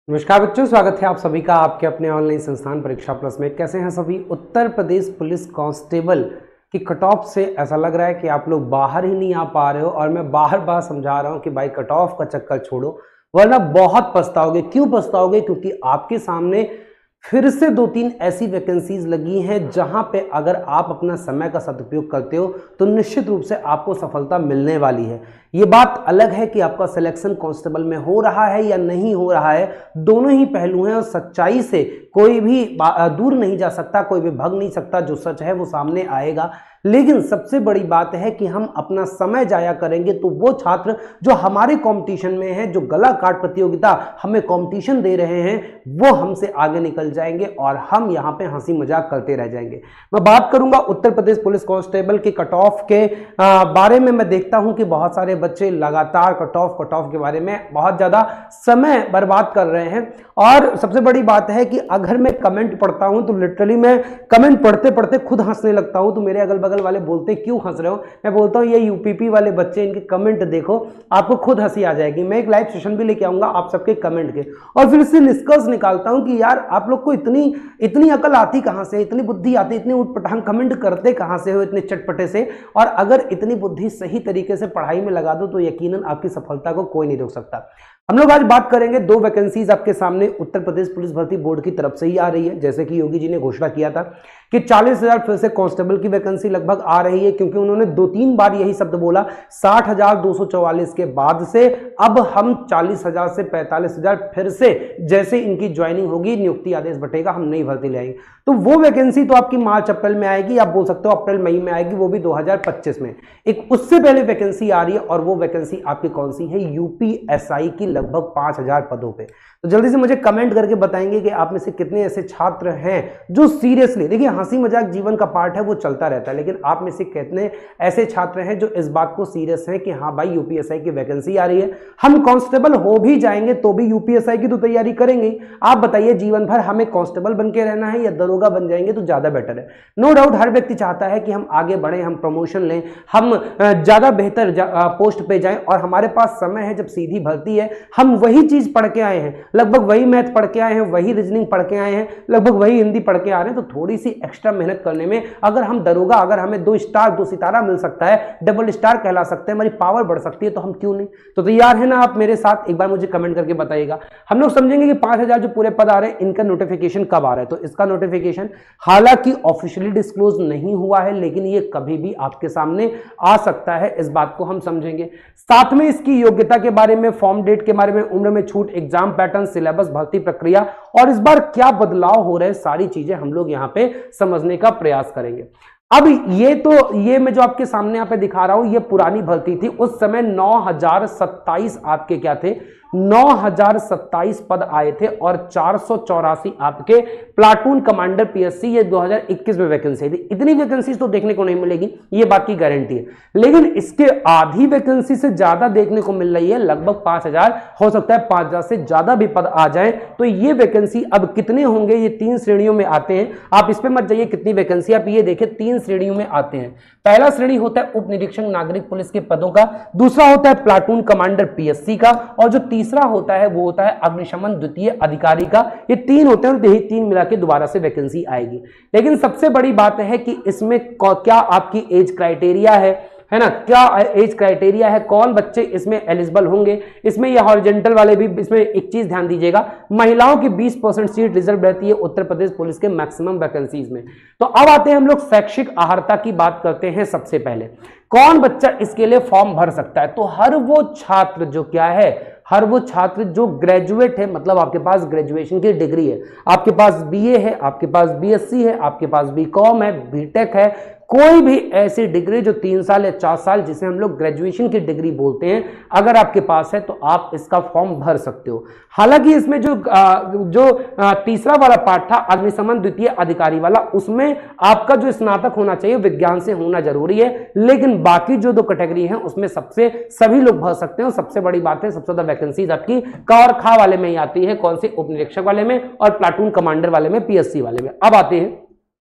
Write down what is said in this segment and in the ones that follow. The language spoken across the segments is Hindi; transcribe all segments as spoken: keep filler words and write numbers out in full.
नमस्कार बच्चों, स्वागत है आप सभी का आपके अपने ऑनलाइन संस्थान परीक्षा प्लस में। कैसे हैं सभी? उत्तर प्रदेश पुलिस कांस्टेबल की कट ऑफ से ऐसा लग रहा है कि आप लोग बाहर ही नहीं आ पा रहे हो, और मैं बार बार समझा रहा हूं कि भाई कट ऑफ का चक्कर छोड़ो, वरना बहुत पछताओगे। क्यों पछताओगे? क्योंकि आपके सामने फिर से दो तीन ऐसी वैकेंसीज लगी हैं जहां पे अगर आप अपना समय का सदुपयोग करते हो तो निश्चित रूप से आपको सफलता मिलने वाली है। ये बात अलग है कि आपका सिलेक्शन कांस्टेबल में हो रहा है या नहीं हो रहा है, दोनों ही पहलू हैं और सच्चाई से कोई भी दूर नहीं जा सकता, कोई भी भाग नहीं सकता। जो सच है वो सामने आएगा। लेकिन सबसे बड़ी बात है कि हम अपना समय जाया करेंगे तो वो छात्र जो हमारे कंपटीशन में हैं, जो गला काट प्रतियोगिता हमें कंपटीशन दे रहे हैं, वो हमसे आगे निकल जाएंगे और हम यहाँ पे हंसी मजाक करते रह जाएंगे। मैं बात करूंगा उत्तर प्रदेश पुलिस कांस्टेबल के कट ऑफ के आ, बारे में। मैं देखता हूं कि बहुत सारे बच्चे लगातार कट ऑफ कट ऑफ के बारे में बहुत ज्यादा समय बर्बाद कर रहे हैं। और सबसे बड़ी बात है कि अगर मैं कमेंट पढ़ता हूं तो लिटरली मैं कमेंट पढ़ते पढ़ते खुद हंसने लगता हूं। तो मेरे अगल बगल वाले बोलते क्यों हंस रहे हो? मैं बोलता हूं ये यूपीपी वाले बच्चे, इनके कमेंट देखो, आपको खुद हंसी आ जाएगी। मैं एक लाइव सेशन भी लेके आऊंगा आप सबके कमेंट के, और फिर इससे निष्कर्ष निकालता हूं कि यार आप लोग को इतनी इतनी अकल आती कहां से, इतनी बुद्धि आती, इतनी उटपटांग कमेंट करते कहां से हो इतने चटपटे से। और अगर इतनी बुद्धि सही तरीके से पढ़ाई में लगा दो तो यकीनन आपकी सफलता को कोई नहीं रोक सकता। हम लोग आज बात करेंगे, दो वैकेंसीज आपके सामने उत्तर प्रदेश पुलिस भर्ती बोर्ड की तरफ से ही आ रही है। जैसे कि योगी जी ने घोषणा किया था कि चालीस हजार फिर से कांस्टेबल की वैकेंसी लगभग आ रही है, क्योंकि उन्होंने दो तीन बार यही शब्द बोला। साठ हजार दो सौ चौवालीस के बाद से अब हम चालीस हजार से पैंतालीस हजार फिर से जैसे इनकी ज्वाइनिंग होगी, नियुक्ति आदेश बटेगा, हम नई भर्ती ले आएंगे। तो वो वैकेंसी तो आपकी मार्च अप्रैल में आएगी, आप बोल सकते हो अप्रैल मई में आएगी, वो भी दो हजार पच्चीस में। एक उससे पहले वैकेंसी आ रही है, और वो वैकेंसी आपकी कौन सी है? यूपीएसआई की लगभग पांच हजार पदों पे। तो जल्दी से मुझे कमेंट करके बताएंगे कि आप में से कितने ऐसे छात्र हैं जो सीरियसली, देखिए हंसी मजाक जीवन का पार्ट है, वो चलता रहता है, लेकिन आप में से कितने ऐसे छात्र हैं जो इस बात को सीरियस हैं कि हाँ भाई यूपीएसआई की वैकेंसी आ रही है, हम कांस्टेबल हो भी जाएंगे तो भी यूपीएसआई की तो तैयारी करेंगे। आप बताइए जीवन भर हमें कांस्टेबल बन के रहना है या दरोगा बन जाएंगे तो ज्यादा बेटर है? नो डाउट हर व्यक्ति चाहता है कि हम आगे बढ़े, हम प्रमोशन लें, हम ज्यादा बेहतर पोस्ट पे जाएं, और हमारे पास समय है जब सीधी भर्ती है, हम वही चीज पढ़ के आए हैं, लगभग वही मैथ पढ़ के आए हैं, वही रीजनिंग पढ़ के आए हैं, लगभग वही हिंदी पढ़ के आ रहे हैं। तो थोड़ी सी एक्स्ट्रा मेहनत करने में, अगर हम दरोगा, अगर हमें दो स्टार दो सितारा मिल सकता है, डबल स्टार कहला सकते हैं, हमारी पावर बढ़ सकती है, तो हम क्यों नहीं? तो तैयार है ना आप मेरे साथ? एक बार मुझे कमेंट करके बताइएगा। हम लोग समझेंगे कि पांच हजार जो पूरे पद आ रहे हैं, इनका नोटिफिकेशन कब आ रहा है। तो इसका नोटिफिकेशन हालांकि ऑफिशियली डिस्क्लोज नहीं हुआ है, लेकिन ये कभी भी आपके सामने आ सकता है, इस बात को हम समझेंगे। साथ में इसकी योग्यता के बारे में, फॉर्म डेट के बारे में, उम्र में छूट, एग्जाम पैटर्न, सिलेबस, भर्ती प्रक्रिया और इस बार क्या बदलाव हो रहे हैं, सारी चीजें हम लोग यहां पे समझने का प्रयास करेंगे। अब ये तो ये मैं जो आपके सामने यहां पे दिखा रहा हूं, ये पुरानी भर्ती थी। उस समय नौ हजार सत्ताईस आपके क्या थे? नौ हजार सत्ताईस पद आए थे, और चार सौ चौरासी आपके प्लाटून कमांडर पीएससी, ये दो हजार इक्कीस में वैकेंसी थी। इतनी वैकेंसी तो देखने को नहीं मिलेगी, ये बात की गारंटी है। लेकिन इसके आधी वैकेंसी से ज्यादा देखने को मिल रही है, लगभग पांच हजार, हो सकता है पांच हजार से ज्यादा भी पद आ जाए। तो ये वैकेंसी अब कितने होंगे? ये तीन श्रेणियों में आते हैं। आप इस पे मत जाइए कितनी वैकेंसी, आप ये देखिए तीन श्रेणियों में आते हैं। पहला श्रेणी होता है उप निरीक्षक नागरिक पुलिस के पदों का, दूसरा होता है प्लाटून कमांडर पीएससी का, और जो तीसरा होता है वो होता है अग्निशमन द्वितीय अधिकारी का। ये तीन होते हैं, यही तीन मिला के दोबारा से वैकेंसी आएगी। लेकिन सबसे बड़ी बात है कि इसमें क्या आपकी एज क्राइटेरिया है, है ना? क्या एज क्राइटेरिया है, कौन बच्चे इसमें एलिजिबल होंगे? इसमें ये हॉरिजॉन्टल वाले भी, इसमें एक चीज ध्यान दीजिएगा, महिलाओं की बीस परसेंट सीट रिजर्व रहती है उत्तर प्रदेश पुलिस के मैक्सिमम वैकेंसीज में। तो अब आते हैं हम लोग शैक्षिक अहर्ता की बात करते हैं। सबसे पहले कौन बच्चा इसके लिए फॉर्म भर सकता है? तो हर वो छात्र जो क्या है, हर वो छात्र जो ग्रेजुएट है, मतलब आपके पास ग्रेजुएशन की डिग्री है, आपके पास बीए है, आपके पास बीएससी है, आपके पास बीकॉम है, बीटेक है, कोई भी ऐसी डिग्री जो तीन साल या चार साल, जिसे हम लोग ग्रेजुएशन की डिग्री बोलते हैं, अगर आपके पास है तो आप इसका फॉर्म भर सकते हो। हालांकि इसमें जो जो तीसरा वाला पार्ट था अग्निशमन द्वितीय अधिकारी वाला, उसमें आपका जो स्नातक होना चाहिए विज्ञान से होना जरूरी है, लेकिन बाकी जो दो कैटेगरी है उसमें सबसे सभी लोग भर सकते हैं। सबसे बड़ी बात है, सबसे ज्यादा वैकेंसीज आपकी क और ख वाले में ही आती है। कौन से? उप निरीक्षक वाले में और प्लाटून कमांडर वाले में, पीएससी वाले में। अब आते हैं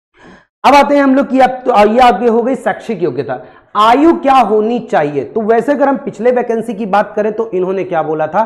अब आते हैं हम लोग की, अब तो ये आगे हो गई शैक्षिक योग्यता। आयु क्या होनी चाहिए? तो वैसे अगर हम पिछले वैकेंसी की बात करें तो इन्होंने क्या बोला था,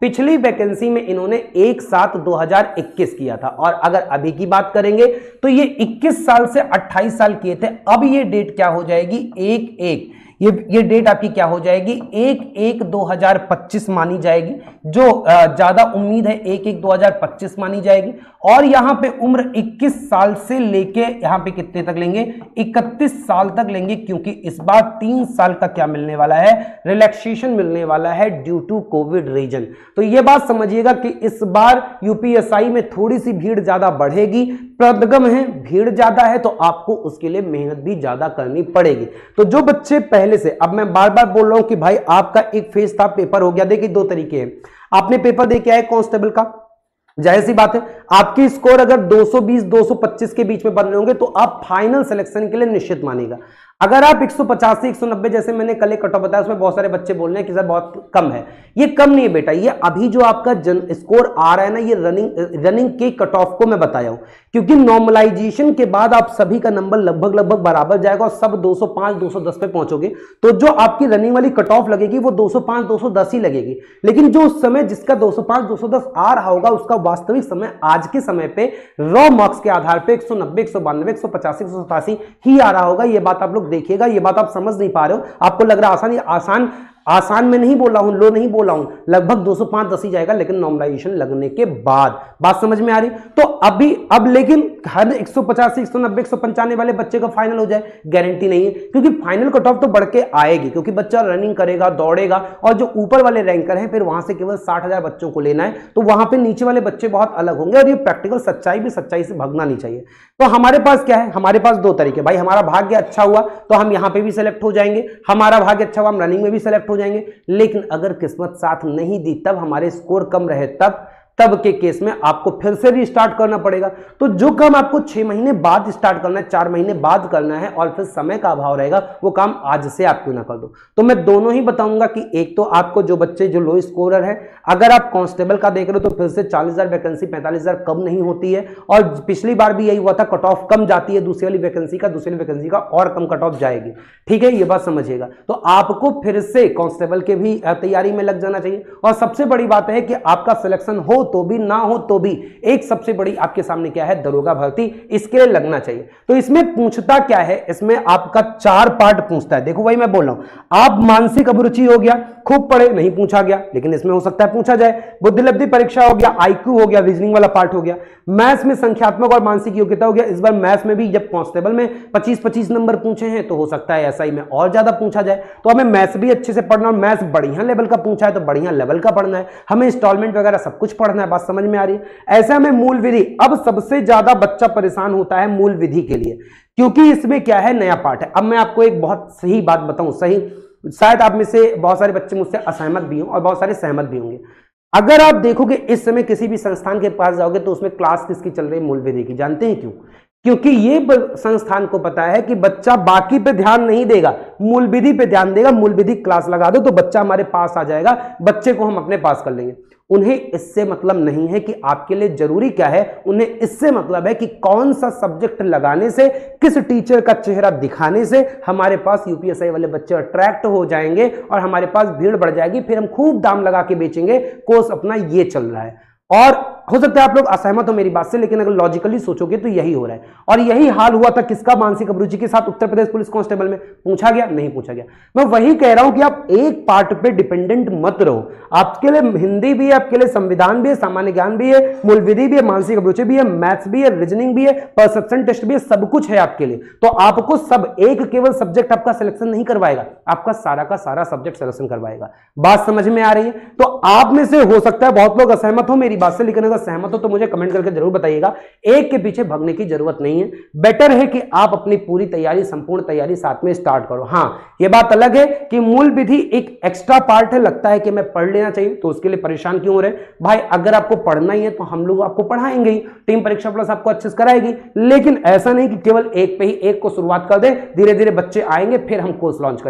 पिछली वैकेंसी में इन्होंने एक सात दो हज़ार इक्कीस किया था, और अगर अभी की बात करेंगे तो ये इक्कीस साल से अट्ठाईस साल किए थे। अब ये डेट क्या हो जाएगी, एक एक ये ये डेट आपकी क्या हो जाएगी, एक एक दो हजार पच्चीस मानी जाएगी। जो ज्यादा उम्मीद है एक एक दो हजार पच्चीस मानी जाएगी। और यहां पे उम्र इक्कीस साल से लेके यहां पे कितने तक लेंगे, इकतीस साल तक लेंगे, क्योंकि इस बार तीन साल का क्या मिलने वाला है, रिलैक्सेशन मिलने वाला है ड्यू टू कोविड रीजन। तो ये बात समझिएगा कि इस बार यूपीएसआई में थोड़ी सी भीड़ ज्यादा बढ़ेगी, प्रदगम है, भीड़ ज्यादा है, तो आपको उसके लिए मेहनत भी ज्यादा करनी पड़ेगी। तो जो बच्चे पहले से, अब मैं बार बार बोल रहा हूं कि भाई आपका एक फेज था, पेपर हो गया, देखिए दो तरीके हैं, आपने पेपर दे के आए कांस्टेबल का, जाहिर सी बात है आपकी स्कोर अगर दो सौ बीस दो सौ पच्चीस के बीच में बन रहे होंगे तो आप फाइनल सिलेक्शन के लिए निश्चित मानेगा। अगर आप एक सौ पचास से एक सौ नब्बे, जैसे मैंने कल एक कट ऑफ बताया, उसमें बहुत सारे बच्चे बोल रहे हैं कि सर बहुत कम है, ये कम नहीं है बेटा, ये अभी जो आपका जन स्कोर आ रहा है ना, ये रनिंग रनिंग के कट ऑफ को मैं बताया हूं, क्योंकि नॉर्मलाइजेशन के बाद आप सभी का नंबर लगभग लगभग बराबर जाएगा और सब दो सौ पाँच दो सौ दस पे पहुंचोगे, तो जो आपकी रनिंग वाली कट ऑफ लगेगी वो दो सौ पाँच दो सौ दस ही लगेगी। लेकिन जो उस समय जिसका दो सौ पाँच दो सौ दस आ रहा होगा, उसका वास्तविक समय आज के समय पे रॉ मार्क्स के आधार पे एक सौ नब्बे एक सौ बानवे एक सौ पचासी एक सौ सतासी ही आ रहा होगा। ये बात आप लोग देखिएगा, ये बात आप समझ नहीं पा रहे हो, आपको लग रहा है आसान, आसान आसान में नहीं बोला हूं, लो नहीं बोला हूं, लगभग दो सौ पाँच दस ही जाएगा, लेकिन नॉर्मलाइजेशन लगने के बाद। बात समझ में आ रही? तो अभी अब लेकिन हर एक सौ पचासी एक सौ नब्बे एक सौ पंचानवे वाले बच्चे का फाइनल हो जाए, गारंटी नहीं है, क्योंकि फाइनल कट ऑफ तो बढ़ के आएगी, क्योंकि बच्चा रनिंग करेगा, दौड़ेगा, और जो ऊपर वाले रैंकर हैं फिर वहां से केवल साठ हजार बच्चों को लेना है, तो वहां पे नीचे वाले बच्चे बहुत अलग होंगे। और ये प्रैक्टिकल सच्चाई भी, सच्चाई से भागना नहीं चाहिए। तो हमारे पास क्या है, हमारे पास दो तरीके, भाई हमारा भाग्य अच्छा हुआ तो हम यहां पे भी सेलेक्ट हो जाएंगे, हमारा भाग्य अच्छा हुआ हम रनिंग में भी सेलेक्ट हो जाएंगे। लेकिन अगर किस्मत साथ नहीं दी, तब हमारे स्कोर कम रहे, तब तब के केस में आपको फिर से रीस्टार्ट करना पड़ेगा। तो जो काम आपको छह महीने बाद स्टार्ट करना है, चार महीने बाद करना है, और फिर समय का अभाव रहेगा, वो काम आज से आप क्यों ना कर दो। तो मैं दोनों ही बताऊंगा कि एक तो आपको जो बच्चे जो लो स्कोरर है, अगर आप कांस्टेबल का देख रहे हो तो फिर से चालीस हजार वैकेंसी पैंतालीस हजार कम नहीं होती है, और पिछली बार भी यही हुआ था, कट ऑफ कम जाती है दूसरी वाली वैकेंसी का, दूसरी वैकेंसी का और कम कट ऑफ जाएगी। ठीक है, ये बात समझिएगा। तो आपको फिर से कांस्टेबल के भी तैयारी में लग जाना चाहिए। और सबसे बड़ी बात है कि आपका सिलेक्शन हो तो भी, ना हो तो भी, एक सबसे बड़ी आपके सामने क्या है, दरोगा भर्ती, इसके लिए लगना चाहिए। तो इसमें पूछता क्या है, इसमें आपका चार पार्ट पूछता है। देखो भाई मैं बोल रहा हूं, आप मानसिक अभिरुचि हो गया, खूब पढ़े, नहीं पूछा गया, लेकिन इसमें हो सकता है पूछा जाए। बुद्धिलब्धि परीक्षा हो गया, आईक्यू हो गया, रीजनिंग वाला पार्ट हो गया। मैथ्स में संख्यात्मक और मानसिक योग्यता हो गया। इस बार मैथ्स में भी जब कांस्टेबल में पच्चीस पच्चीस नंबर पूछे हैं, तो हो सकता है एसआई में और ज्यादा पूछा जाए। तो हमें मैथ्स भी अच्छे से पढ़ना, और मैथ्स बढ़िया लेवल का पूछा है तो बढ़िया लेवल का पढ़ना है, हमें इंस्टॉलमेंट वगैरह सब कुछ पढ़ना है। बात समझ में आ रही है? ऐसे हमें मूल विधि, अब सबसे ज्यादा बच्चा परेशान होता है मूल विधि के लिए, क्योंकि इसमें क्या है, नया पार्ट है। अब मैं आपको एक बहुत सही बात बताऊं, सही, शायद आप में से बहुत सारे बच्चे मुझसे असहमत भी हों और बहुत सारे सहमत भी होंगे। अगर आप देखोगे इस समय किसी भी संस्थान के पास जाओगे तो उसमें क्लास किसकी चल रही है, मूल विधि की। जानते हैं क्यों? क्योंकि ये संस्थान को पता है कि बच्चा बाकी पे ध्यान नहीं देगा, मूल विधि पे ध्यान देगा। मूल विधि क्लास लगा दो तो बच्चा हमारे पास आ जाएगा, बच्चे को हम अपने पास कर लेंगे। उन्हें इससे मतलब नहीं है कि आपके लिए जरूरी क्या है, उन्हें इससे मतलब है कि कौन सा सब्जेक्ट लगाने से, किस टीचर का चेहरा दिखाने से हमारे पास यूपीएसआई वाले बच्चे अट्रैक्ट हो जाएंगे और हमारे पास भीड़ बढ़ जाएगी। फिर हम खूब दाम लगा के बेचेंगे, कोर्स अपना ये चल रहा है। और हो सकता है आप लोग असहमत हो मेरी बात से, लेकिन अगर लॉजिकली सोचोगे तो यही हो रहा है। और यही हाल हुआ था किसका, मानसिक अभिरुचि के साथ उत्तर प्रदेश पुलिस कांस्टेबल में। पूछा गया? नहीं पूछा गया। मैं वही कह रहा हूं कि आप एक पार्ट पे डिपेंडेंट मत रहो। आपके लिए हिंदी भी है, आपके लिए संविधान भी है, सामान्य ज्ञान भी है, मूल विधि भी है, मानसिक अभिरुचि भी है, मैथ्स भी है, रीजनिंग भी है, परसेप्शन टेस्ट भी है, सब कुछ है आपके लिए। तो आपको सब, एक केवल सब्जेक्ट आपका सिलेक्शन नहीं करवाएगा, आपका सारा का सारा सब्जेक्ट सिलेक्शन करवाएगा। बात समझ में आ रही है? तो आप में से हो सकता है बहुत लोग असहमत हो मेरी बात से, लेकिन अगर सहमत हो तो मुझे कमेंट करके जरूर बताइएगा। एक के पीछे भागने की जरूरत नहीं है, बेटर है कि आप अपनी पूरी तैयारी, संपूर्ण तैयारी साथ में स्टार्ट करो। हां, यह बात अलग है कि मूल विधि एक एक्स्ट्रा पार्ट है, लगता है कि मैं पढ़ लेना चाहिए, तो उसके लिए परेशान क्यों हो रहे भाई? अगर आपको पढ़ना ही है तो हम लोग आपको पढ़ाएंगे ही, टीम परीक्षा प्लस आपको अच्छे से कराएगी। लेकिन ऐसा नहीं कि केवल एक पे ही एक को शुरुआत कर दे, धीरे धीरे बच्चे आएंगे फिर हम कोर्स लॉन्च करेंगे।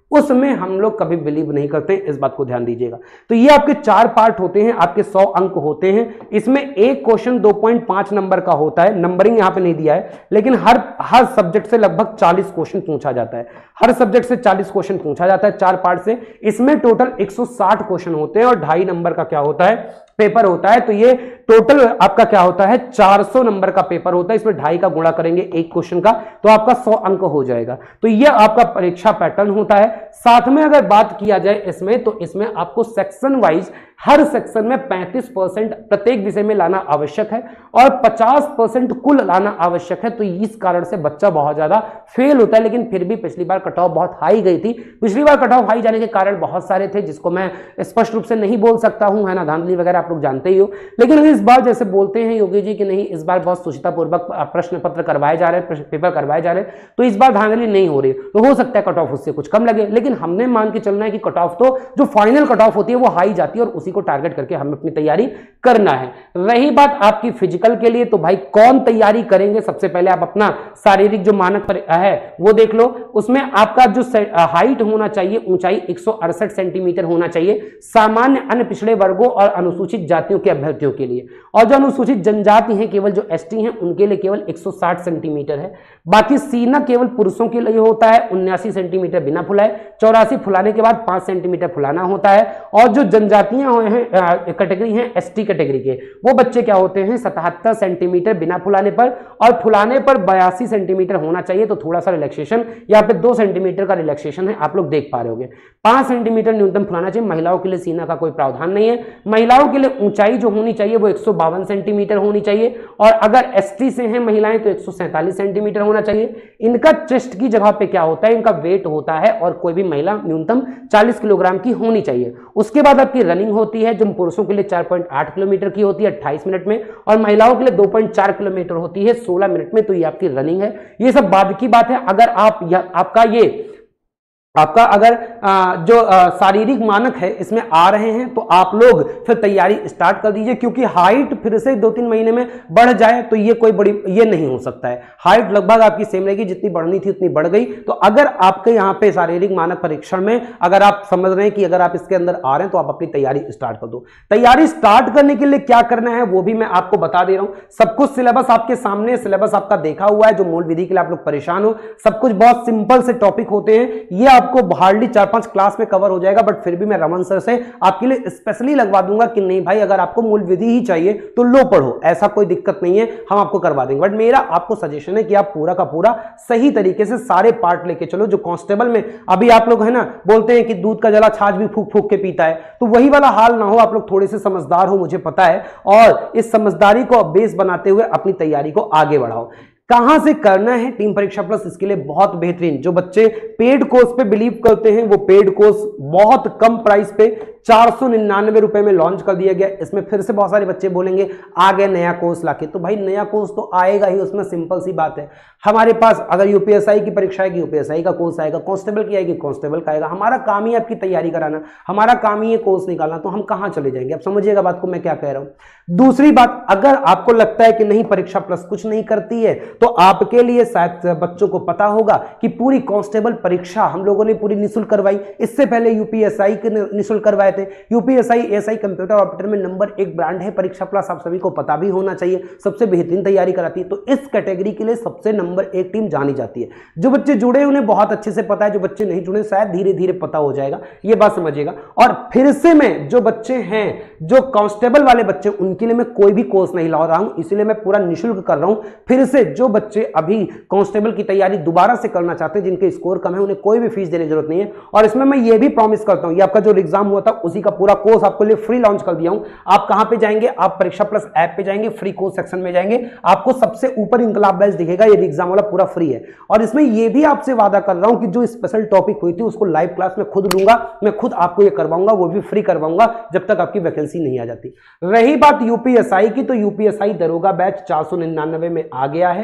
उसमें हम लोग कभी बिलीव नहीं करते, इस बात को ध्यान दीजिएगा। तो ये आपके चार पार्ट होते हैं, आपके सौ अंक होते हैं। इसमें एक क्वेश्चन दो पॉइंट पाँच नंबर का होता है, नंबरिंग यहां पे नहीं दिया है, लेकिन हर हर सब्जेक्ट से लगभग चालीस क्वेश्चन पूछा जाता है। हर सब्जेक्ट से चालीस क्वेश्चन पूछा जाता है चार पार्ट से। इसमें टोटल एक सौ साठ क्वेश्चन होते हैं और ढाई नंबर का क्या होता है, पेपर होता है। तो ये टोटल आपका क्या होता है, चार सौ नंबर का पेपर होता है। इसमें ढाई का गुणा करेंगे एक क्वेश्चन का तो आपका सौ अंक हो जाएगा। तो ये आपका परीक्षा पैटर्न होता है। साथ में अगर बात किया जाए इसमें, तो इसमें आपको सेक्शन वाइज हर सेक्शन में पैंतीस परसेंट प्रत्येक विषय में लाना आवश्यक है और पचास परसेंट कुल लाना आवश्यक है। तो इस कारण से बच्चा बहुत ज्यादा फेल होता है। लेकिन फिर भी पिछली बार कट ऑफ बहुत हाई गई थी। पिछली बार कट ऑफ हाई जाने के कारण बहुत सारे थे जिसको मैं स्पष्ट रूप से नहीं बोल सकता हूं, है ना, धांधली वगैरह आप लोग जानते ही हो। लेकिन इस बार जैसे बोलते हैं योगी जी कि नहीं, इस बार बहुत सुचितापूर्वक प्रश्न पत्र करवाए जा रहे हैं, पेपर करवाए जा रहे हैं, तो इस बार धांधली नहीं हो रही। तो हो सकता है कट ऑफ उससे कुछ कम लगे, लेकिन हमने मान के चलना है कि कट ऑफ तो जो फाइनल कट ऑफ होती है वो हाई जाती है और उसी को टारगेट करके हमें अपनी तैयारी करना है। रही बात आपकी फिजिकल के लिए, तो भाई कौन तैयारी करेंगे, सबसे पहले आप अपना शारीरिक जो मानक पर है वो देख लो। उसमें आपका जो हाइट होना चाहिए, ऊंचाई एक सौ अड़सठ सेंटीमीटर होना चाहिए सामान्य अन्य पिछड़े वर्गों और अनुसूचित जातियों के अभ्यर्थियों के लिए। और जो अनुसूचित जनजाति हैं, केवल जो एसटी हैं, उनके लिए केवल एक सौ साठ सेंटीमीटर है। बाकी सीना केवल पुरुषों के लिए होता है उन्यासी सेंटीमीटर बिना फुलाए, चौरासी फुलाने के बाद पांच सेंटीमीटर फुलाना होता है। और जो जनजातियां हैं, कैटेगरी हैं एसटी कैटेगरी के, वो बच्चे क्या होते हैं सतहत्तर सेंटीमीटर बिना फुलाने पर, और फुलाने पर बयासी सेंटीमीटर होना चाहिए। तो थोड़ा सा रिलैक्सेशन यहाँ पे दो सेंटीमीटर का रिलैक्सेशन है, आप लोग देख पा रहे होंगे। पांच सेंटीमीटर न्यूनतम फुलाना चाहिए। महिलाओं के लिए सीना का कोई प्रावधान नहीं है। महिलाओं के लिए ऊंचाई जो होनी चाहिए वो एक सौ बावन सेंटीमीटर होनी चाहिए, और अगर एसटी से हैं महिलाएं तो एक सौ सैंतालीस सेंटीमीटर होना चाहिए। इनका चेस्ट की जगह पे क्या होता है, इनका वेट होता है, और कोई भी महिला न्यूनतम चालीस किलोग्राम की होनी चाहिए। उसके बाद आपकी रनिंग होती है जो पुरुषों के लिए चार पॉइंट आठ किलोमीटर की होती है अट्ठाईस मिनट में, और महिलाओं के लिए दो पॉइंट चार किलोमीटर होती है सोलह मिनट में। तो ये आपकी रनिंग है। ये सब बाद की बात है। अगर आप या, आपका ये आपका अगर जो शारीरिक मानक है इसमें आ रहे हैं तो आप लोग फिर तैयारी स्टार्ट कर दीजिए, क्योंकि हाइट फिर से दो तीन महीने में बढ़ जाए तो ये कोई बड़ी ये नहीं हो सकता है। हाइट लगभग आपकी सेम रहेगी, जितनी बढ़नी थी उतनी बढ़ गई। तो अगर आपके यहाँ पे शारीरिक मानक परीक्षण में अगर आप समझ रहे हैं कि अगर आप इसके अंदर आ रहे हैं तो आप अपनी तैयारी स्टार्ट कर दो। तैयारी स्टार्ट करने के लिए क्या करना है वो भी मैं आपको बता दे रहा हूँ। सब कुछ सिलेबस आपके सामने, सिलेबस आपका देखा हुआ है। जो मूल विधि के लिए आप लोग परेशान हो, सब कुछ बहुत सिंपल से टॉपिक होते हैं। ये आपको हार्डली चार पांच क्लास में कवर हो जाएगा, बट फिर भी मैं रमन सर से आपके लिए स्पेशली लगवा दूंगा कि नहीं भाई अगर आपको मूल विधि ही चाहिए तो लो पढ़ो, ऐसा कोई दिक्कत नहीं है, हम आपको करवा देंगे। बट मेरा आपको सजेशन है कि आप पूरा का पूरा सही तरीके से सारे पार्ट लेके चलो। जो कांस्टेबल में अभी आप लोग है ना बोलते हैं कि दूध का जला छाछ भी फूक फूक के पीता है, तो वही वाला हाल ना हो। आप लोग थोड़े से समझदार हो, मुझे पता है, और इस समझदारी को बेस बनाते हुए अपनी तैयारी को आगे बढ़ाओ। कहां से करना है टीम परीक्षा प्लस, इसके लिए बहुत बेहतरीन, जो बच्चे पेड कोर्स पे बिलीव करते हैं वो पेड कोर्स बहुत कम प्राइस पे चार सौ निन्यानवे रुपए में लॉन्च कर दिया गया। इसमें फिर से बहुत सारे बच्चे बोलेंगे आ गया नया कोर्स लाके, तो भाई नया कोर्स तो आएगा ही, उसमें सिंपल सी बात है। हमारे पास अगर यूपीएसआई की परीक्षा आएगी यूपीएसआई का कोर्स आएगा, कांस्टेबल की आएगी कांस्टेबल का आएगा। हमारा काम ही आपकी तैयारी कराना, हमारा काम ही है कोर्स निकालना, तो हम कहां चले जाएंगे? आप समझिएगा बात को मैं क्या कह रहा हूं। दूसरी बात, अगर आपको लगता है कि नहीं परीक्षा प्लस कुछ नहीं करती है, तो आपके लिए शायद बच्चों को पता होगा कि पूरी कांस्टेबल परीक्षा हम लोगों ने पूरी निःशुल्क करवाई। इससे पहले यूपीएसआई के निःशुल्क करवाए थे। यूपीएसआई एएसआई कंप्यूटर ऑपरेटर में नंबर एक ब्रांड है परीक्षा प्लस, आप सभी को पता भी होना चाहिए, सबसे बेहतरीन तैयारी कराती है। तो इस कैटेगरी के लिए सबसे नंबर एक टीम जानी जाती है। जो बच्चे जुड़े उन्हें बहुत अच्छे से पता है, जो बच्चे नहीं जुड़े शायद धीरे धीरे पता हो जाएगा, ये बात समझिएगा। और फिर से मैं जो बच्चे हैं जो कांस्टेबल वाले बच्चे, उनके लिए मैं कोई भी कोर्स नहीं ला रहा हूं, इसलिए मैं पूरा निःशुल्क कर रहा हूं। फिर से जो बच्चे अभी कांस्टेबल की तैयारी दोबारा से करना चाहते हैं, जिनके स्कोर कम है, उन्हें कोई भी फीस देने की जरूरत नहीं है। और इसमें मैं ये भी प्रॉमिस करता हूं, ये आपका जो एग्जाम हुआ था उसी का पूरा कोर्स आपके लिए फ्री लॉन्च कर दिया हूं। आप कहां पे जाएंगे? आप परीक्षा प्लस ऐप पे जाएंगे, फ्री कोर्स सेक्शन में जाएंगे, आपको सबसे ऊपर इनकलाब बैच दिखेगा, ये एग्जाम वाला पूरा फ्री है। और इसमें ये भी आपसे वादा कर रहा हूं कि जो स्पेशल टॉपिक हुई थी उसको लाइव क्लास में खुद लूंगा, मैं खुद आपको ये करवाऊंगा, वो भी फ्री करवाऊंगा जब तक आपकी वैकेंसी नहीं आ जाती। रही बात यूपीएसआई की, तो यूपीएसआई दरोगा बैच चार सौ निन्यानवे में आ गया है।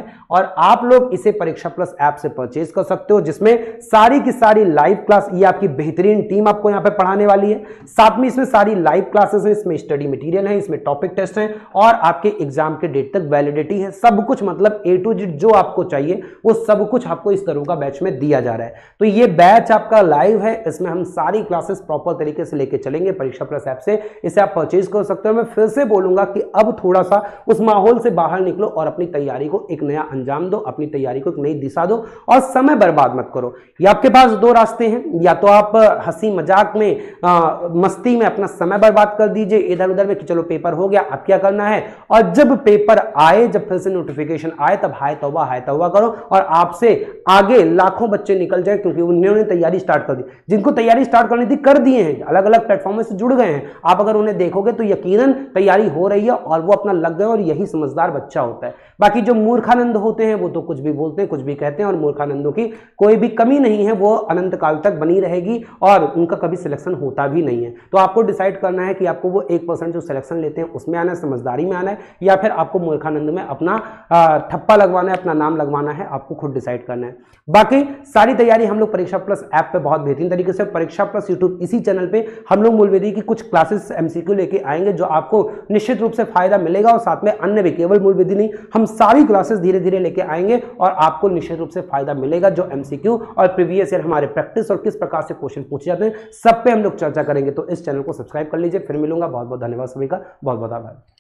और आप लोग इसे परीक्षा प्लस ऐप से परचेज कर सकते हो, जिसमें सारी की सारी लाइव क्लास, ये आपकी बेहतरीन टीम आपको यहाँ पे पढ़ाने वाली है। साथ में इसमें सारी लाइव क्लासेस हैं, इसमें स्टडी मटेरियल है, इसमें टॉपिक टेस्ट हैं और आपके एग्जाम के डेट तक वैलिडिटी है। सब कुछ मतलब ए टू जेड जो आपको चाहिए वो सब कुछ आपको इस तरह का बैच में दिया जा रहा है। तो ये बैच आपका लाइव है, इसमें हम सारी क्लासेस प्रॉपर तरीके से लेके चलेंगे परीक्षा प्लस ऐप से। इसे आप परचेज कर सकते हो। मैं फिर से बोलूंगा कि अब थोड़ा सा उस माहौल से बाहर निकलो और अपनी तैयारी को एक नया अंजाम दो, अपनी तैयारी को एक नई दिशा दो और समय बर्बाद मत करो। ये आपके पास दो रास्ते हैं, या तो आप हंसी मजाक में आ, मस्ती में अपना समय बर्बाद कर दीजिए इधर उधर में कि चलो पेपर हो गया, अब क्या करना है, और जब पेपर आए, जब फिर से नोटिफिकेशन आए, तब हाय तौबा हाय तौबा करो और आपसे आगे लाखों बच्चे निकल जाए, क्योंकि उन्होंने तैयारी स्टार्ट कर दी। जिनको तैयारी स्टार्ट करनी थी कर दिए हैं, अलग अलग प्लेटफॉर्म से जुड़ गए हैं। आप अगर उन्हें देखोगे तो यकीनन तैयारी हो रही है और वो अपना लग गए, और यही समझदार बच्चा होता है। बाकी जो मूर्खानंद होते हैं वो तो कुछ भी बोलते हैं, कुछ भी कहते हैं, और मूर्खानंदों की कोई भी कमी नहीं है, वो अनंत काल तक बनी रहेगी और उनका कभी सिलेक्शन होता भी नहीं है। तो आपको डिसाइड करना है कि आपको वो एक परसेंट जो सिलेक्शन लेते हैं उसमें आना है, समझदारी में आना है, या फिर आपको मूर्खानंद में अपना ठप्पा लगवाना है, अपना नाम लगवाना है। आपको खुद डिसाइड करना है। बाकी सारी तैयारी हम लोग परीक्षा प्लस ऐप पे बहुत बेहतरीन तरीके से, परीक्षा प्लस यूट्यूब इसी चैनल पे हम लोग मूलवेदी की कुछ क्लासेस एमसीक्यू लेके आएंगे, जो आपको निश्चित रूप से फायदा मिलेगा। और साथ में अन्य भी, केवल मूलवेदी नहीं, हम सारी क्लासेस धीरे धीरे लेके आएंगे और आपको निश्चित रूप से फायदा मिलेगा। जो एमसीक्यू और प्रीवियस ईयर हमारे प्रैक्टिस और किस प्रकार से क्वेश्चन पूछे जाते हैं, सब पे हम लोग चर्चा करेंगे। तो इस चैनल को सब्सक्राइब कर लीजिए। फिर मिलूंगा। बहुत बहुत धन्यवाद सभी का, बहुत बहुत आभार।